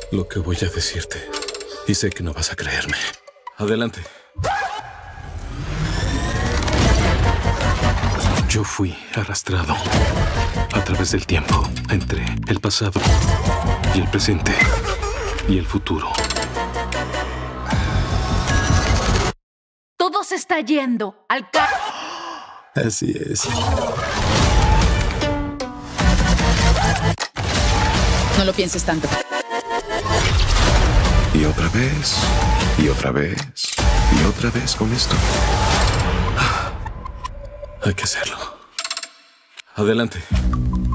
lo que voy a decirte. Y sé que no vas a creerme. Adelante. Yo fui arrastrado a través del tiempo, entre el pasado y el presente y el futuro. Todo se está yendo al Así es. No lo pienses tanto. Y otra vez, y otra vez, y otra vez con esto. Hay que hacerlo. Adelante.